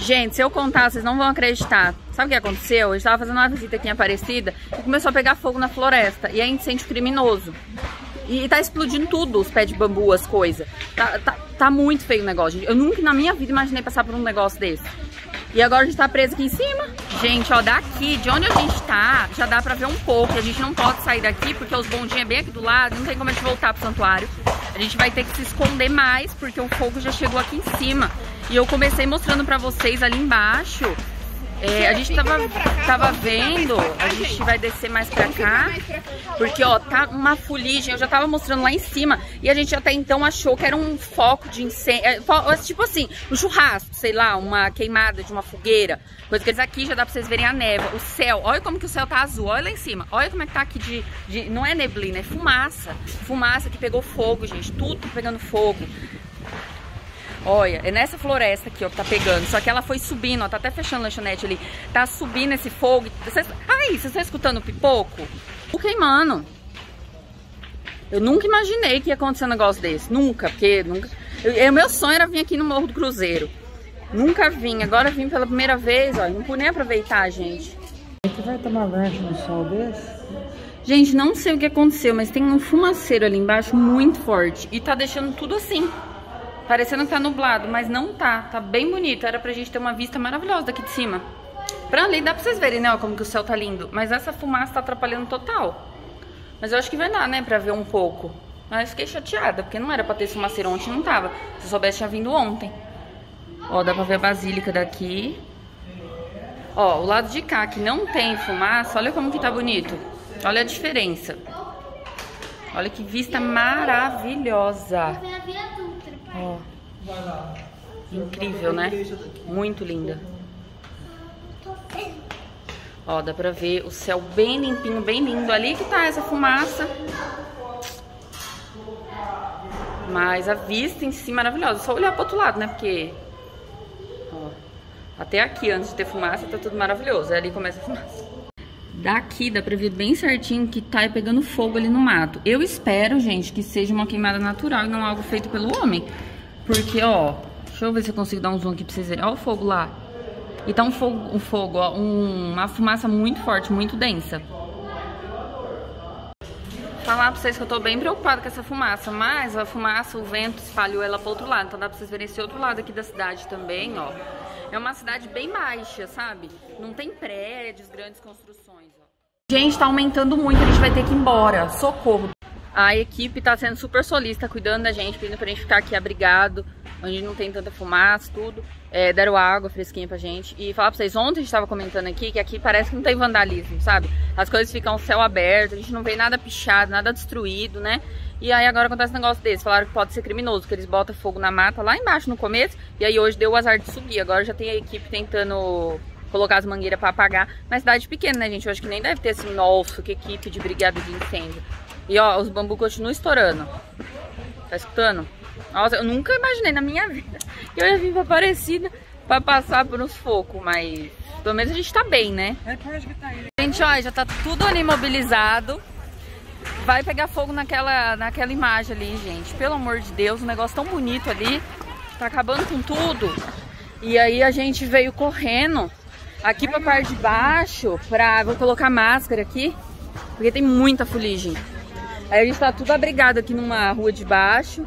Gente, se eu contar, vocês não vão acreditar. Sabe o que aconteceu? Eu estava fazendo uma visita aqui em Aparecida e começou a pegar fogo na floresta. E é incêndio criminoso. E tá explodindo tudo, os pés de bambu, as coisas. Tá muito feio o negócio, gente. Eu nunca na minha vida imaginei passar por um negócio desse. E agora a gente tá preso aqui em cima. Gente, ó, daqui, de onde a gente tá, já dá pra ver um pouco. A gente não pode sair daqui porque os bondinhos é bem aqui do lado. Não tem como a gente voltar pro santuário. A gente vai ter que se esconder mais porque o fogo já chegou aqui em cima. E eu comecei mostrando pra vocês ali embaixo. A gente tava vendo, a gente vai descer mais pra cá, porque ó, tá uma fuligem, eu já tava mostrando lá em cima, e a gente até então achou que era um foco de incêndio, tipo assim, um churrasco, sei lá, uma queimada de uma fogueira, coisa que eles aqui já dá pra vocês verem a névoa, o céu, olha como que o céu tá azul, olha lá em cima, olha como é que tá aqui não é neblina, é fumaça que pegou fogo, gente, tudo tá pegando fogo. Olha, é nessa floresta aqui, ó, que tá pegando. Só que ela foi subindo, ó, tá até fechando a lanchonete ali. Tá subindo esse fogo. Vocês estão escutando o pipoco? O queimando. Eu nunca imaginei que ia acontecer um negócio desse. Nunca, porque nunca... meu sonho era vir aqui no Morro do Cruzeiro. Nunca vim, agora vim pela primeira vez, ó. Não pude nem aproveitar, gente. Você vai tomar lanche no sol desse? Gente, não sei o que aconteceu, mas tem um fumaceiro ali embaixo muito forte. E tá deixando tudo assim. Parecendo que tá nublado, mas não tá. Tá bem bonito. Era pra gente ter uma vista maravilhosa daqui de cima. Pra ali dá pra vocês verem, né, ó, como que o céu tá lindo. Mas essa fumaça tá atrapalhando total. Mas eu acho que vai dar, né, pra ver um pouco. Mas fiquei chateada, porque não era pra ter esse fumaceiro ontem, não tava. Se eu soubesse, tinha vindo ontem. Ó, dá pra ver a basílica daqui. Ó, o lado de cá, que não tem fumaça, olha como que tá bonito. Olha a diferença. Olha que vista maravilhosa. Ó, incrível, né? Muito linda. Ó, dá pra ver o céu bem limpinho, bem lindo. Ali que tá essa fumaça. Mas a vista em si maravilhosa. Só olhar pro outro lado, né? Porque ó, até aqui, antes de ter fumaça, tá tudo maravilhoso. Ali começa a fumaça. Daqui dá pra ver bem certinho que tá pegando fogo ali no mato. Eu espero, gente, que seja uma queimada natural e não algo feito pelo homem. Porque, ó, deixa eu ver se eu consigo dar um zoom aqui pra vocês verem. Ó o fogo lá. E tá um fogo, ó, uma fumaça muito forte, muito densa. Falar pra vocês que eu tô bem preocupada com essa fumaça. Mas a fumaça, o vento espalhou ela pro outro lado. Então dá pra vocês verem esse outro lado aqui da cidade também, ó. É uma cidade bem baixa, sabe? Não tem prédios, grandes construções, ó. Gente, tá aumentando muito, a gente vai ter que ir embora. Socorro. A equipe tá sendo super solista, cuidando da gente, pedindo pra gente ficar aqui abrigado, onde não tem tanta fumaça, tudo. Deram água fresquinha pra gente. E falar pra vocês, ontem a gente tava comentando aqui, que aqui parece que não tem vandalismo, sabe? As coisas ficam ao céu aberto, a gente não vê nada pichado, nada destruído, né? E aí agora acontece um negócio desse, falaram que pode ser criminoso, que eles botam fogo na mata lá embaixo no começo, e aí hoje deu o azar de subir. Agora já tem a equipe tentando colocar as mangueiras pra apagar. Mas cidade pequena, né, gente? Eu acho que nem deve ter assim, nossa, que equipe de brigada de incêndio. E ó, os bambus continuam estourando. Tá escutando? Nossa, eu nunca imaginei na minha vida que eu ia vir pra Aparecida pra passar por uns focos, mas pelo menos a gente tá bem, né? Gente, ó, já tá tudo ali imobilizado. Vai pegar fogo naquela imagem ali, gente. Pelo amor de Deus, um negócio tão bonito ali. Tá acabando com tudo. E aí a gente veio correndo aqui pra parte de baixo vou colocar máscara aqui, porque tem muita fuligem. Aí a gente tá tudo abrigado aqui numa rua de baixo.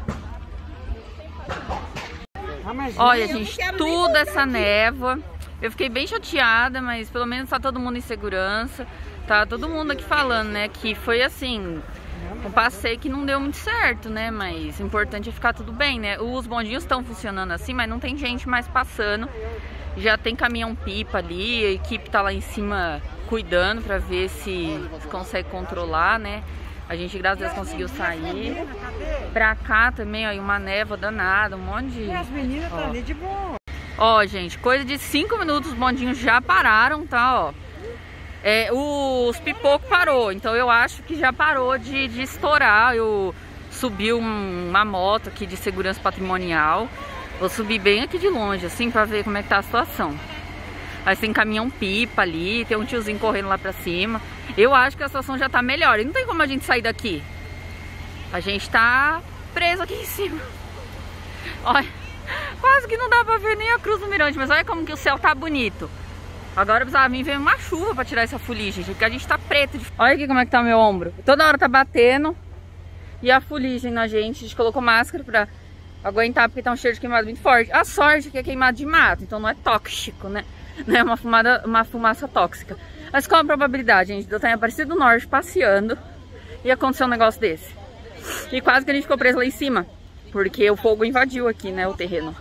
Olha, gente, tudo essa névoa. Eu fiquei bem chateada, mas pelo menos tá todo mundo em segurança. Tá todo mundo aqui falando, né, que foi assim, um passeio que não deu muito certo, né, mas o importante é ficar tudo bem, né. Os bondinhos estão funcionando assim, mas não tem gente mais passando. Já tem caminhão-pipa ali, a equipe tá lá em cima cuidando pra ver se consegue controlar, né. A gente, graças a Deus, conseguiu sair. Pra cá também, ó, uma névoa danada, um monte de... As meninas tá ali de boa. Ó, gente, coisa de 5 minutos os bondinhos já pararam, tá, ó. Os pipocos parou, então eu acho que já parou de estourar. Eu subi uma moto aqui de segurança patrimonial. Vou subir bem aqui de longe, assim, pra ver como é que tá a situação. Aí tem caminhão-pipa ali, tem um tiozinho correndo lá pra cima. Eu acho que a situação já tá melhor. E não tem como a gente sair daqui. A gente tá preso aqui em cima. Olha, Quase que não dá pra ver nem a cruz do mirante, mas olha como que o céu tá bonito. Agora precisava vir ver uma chuva pra tirar essa fuligem, gente, porque a gente tá preto. Olha aqui como é que tá o meu ombro. Toda hora tá batendo. E a fuligem na gente. A gente colocou máscara pra aguentar, porque tá um cheiro de queimado muito forte. A sorte é que é queimado de mato, então não é tóxico, né? Não é uma fumaça tóxica. Mas qual a probabilidade, gente, de eu estar em Aparecida do Norte passeando e acontecer um negócio desse? E quase que a gente ficou preso lá em cima, porque o fogo invadiu aqui, né, o terreno.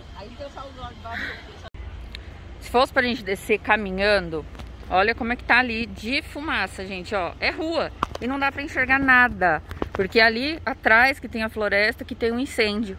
Se fosse pra gente descer caminhando, olha como é que tá ali de fumaça, gente, ó. É rua e não dá pra enxergar nada, porque ali atrás que tem a floresta, que tem um incêndio.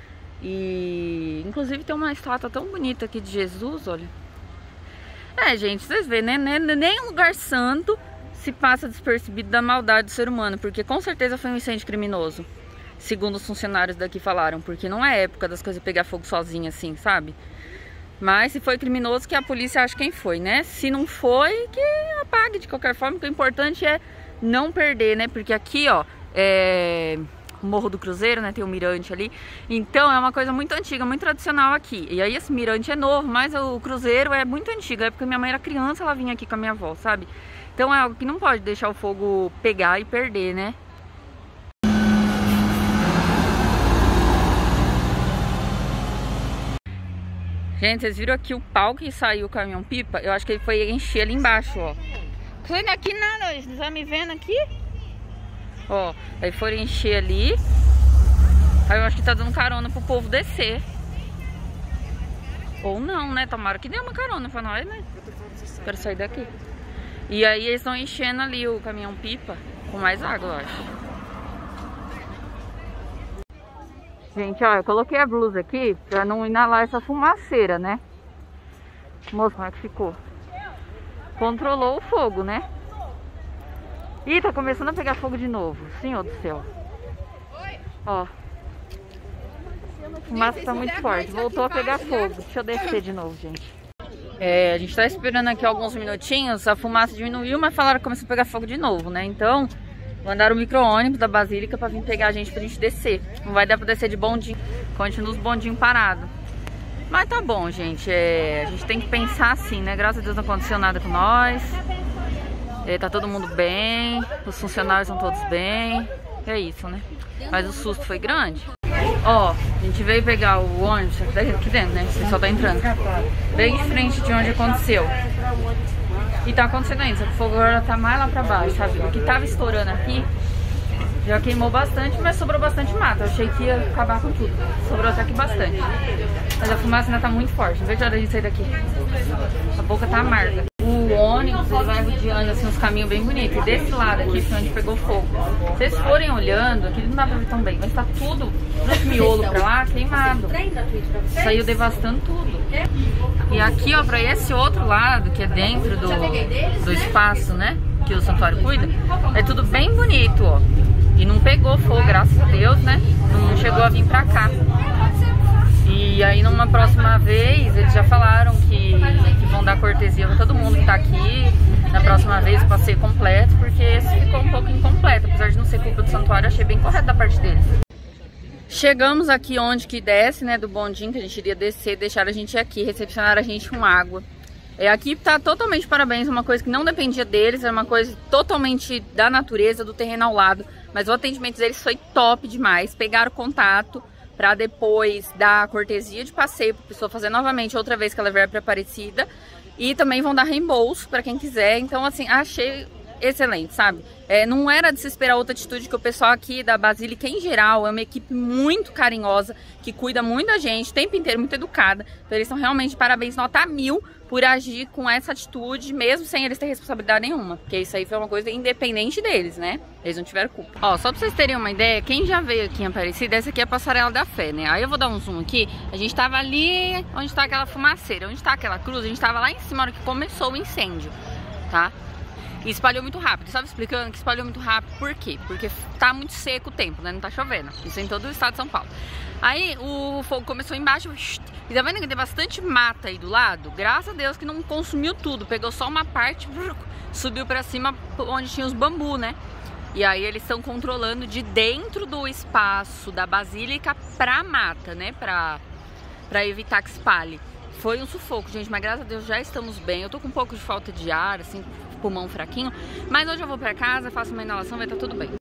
E inclusive tem uma estátua tão bonita aqui de Jesus, olha. Gente, vocês veem, né? Nem um lugar santo se passa despercebido da maldade do ser humano, porque com certeza foi um incêndio criminoso, segundo os funcionários daqui falaram, porque não é época das coisas pegar fogo sozinha assim, sabe? Mas se foi criminoso, que a polícia acha quem foi, né? Se não foi, que apague de qualquer forma, porque o importante é não perder, né? Porque aqui, ó, o Morro do Cruzeiro, né? Tem um mirante ali. Então é uma coisa muito antiga, muito tradicional aqui. E aí esse mirante é novo, mas o Cruzeiro é muito antigo. É porque minha mãe era criança, ela vinha aqui com a minha avó, sabe? Então é algo que não pode deixar o fogo pegar e perder, né? Gente, vocês viram aqui o pau que saiu o caminhão-pipa? Eu acho que ele foi encher ali embaixo, ó. Tô indo aqui nada, eles estão me vendo aqui? Ó, aí foram encher ali. Aí eu acho que tá dando carona pro povo descer. Ou não, né? Tomara que dê uma carona pra nós, né? Quero sair daqui. E aí eles estão enchendo ali o caminhão-pipa com mais água, eu acho. Gente, ó, eu coloquei a blusa aqui pra não inalar essa fumaceira, né? Moço, como é que ficou? Controlou o fogo, né? Ih, tá começando a pegar fogo de novo. Senhor do céu. Ó. A fumaça tá muito forte. Voltou a pegar fogo. Deixa eu descer de novo, gente. A gente tá esperando aqui alguns minutinhos. A fumaça diminuiu, mas falaram que começou a pegar fogo de novo, né? Então, mandaram o micro-ônibus da Basílica pra vir pegar a gente pra gente descer. Não vai dar pra descer de bondinho. Continua os bondinhos parados. Mas tá bom, gente. A gente tem que pensar assim, né? Graças a Deus não aconteceu nada com nós. Tá todo mundo bem. Os funcionários estão todos bem. É isso, né? Mas o susto foi grande. Ó, a gente veio pegar o ônibus aqui dentro, né? O pessoal tá entrando. Bem de frente de onde aconteceu. E tá acontecendo ainda, só que o fogo agora tá mais lá pra baixo, sabe? O que tava estourando aqui já queimou bastante, mas sobrou bastante mata. Eu achei que ia acabar com tudo. Sobrou até que bastante. Mas a fumaça ainda tá muito forte. Não vejo a hora de sair daqui. A boca tá amarga. O ônibus, ele vai rodeando assim, uns caminhos bem bonitos. E desse lado aqui foi onde pegou fogo. Se vocês forem olhando, aqui não dá pra ver tão bem, mas tá tudo, esse miolo pra lá, queimado. Saiu devastando tudo. E aqui, ó, pra esse outro lado, que é dentro do espaço, né, que o santuário cuida, é tudo bem bonito, ó. E não pegou fogo, graças a Deus, né? Não chegou a vir pra cá. E aí numa próxima vez, eles já falaram que vão dar cortesia pra todo mundo que tá aqui. Na próxima vez o passeio completo, porque esse ficou um pouco incompleto. Apesar de não ser culpa do santuário, achei bem correto da parte deles. Chegamos aqui onde que desce, né, do bondinho que a gente iria descer, deixaram a gente aqui, recepcionaram a gente com água. Aqui tá totalmente parabéns, uma coisa que não dependia deles, era uma coisa totalmente da natureza, do terreno ao lado. Mas o atendimento deles foi top demais, pegaram contato para depois dar cortesia de passeio para a pessoa fazer novamente outra vez que ela vier para Aparecida. E também vão dar reembolso para quem quiser, então assim, achei excelente, sabe? Não era de se esperar outra atitude, que o pessoal aqui da Basílica em geral é uma equipe muito carinhosa, que cuida muito da gente, o tempo inteiro, muito educada. Então eles são realmente de parabéns, nota 1000 por agir com essa atitude, mesmo sem eles terem responsabilidade nenhuma. Porque isso aí foi uma coisa independente deles, né? Eles não tiveram culpa. Ó, só pra vocês terem uma ideia, quem já veio aqui em Aparecida, essa aqui é a Passarela da Fé, né? Aí eu vou dar um zoom aqui. A gente tava ali onde tá aquela fumaceira, onde tá aquela cruz, a gente tava lá em cima na hora que começou o incêndio, tá? E espalhou muito rápido. Estava explicando que espalhou muito rápido. Por quê? Porque tá muito seco o tempo, né? Não tá chovendo. Isso em todo o estado de São Paulo. Aí o fogo começou embaixo. E tá vendo que tem bastante mata aí do lado? Graças a Deus que não consumiu tudo. Pegou só uma parte, subiu pra cima onde tinha os bambu, né? E aí eles estão controlando de dentro do espaço da Basílica pra mata, né? pra evitar que espalhe. Foi um sufoco, gente, mas graças a Deus já estamos bem. Eu tô com um pouco de falta de ar, assim, pulmão fraquinho, mas hoje eu vou pra casa, faço uma inalação, vai estar tudo bem.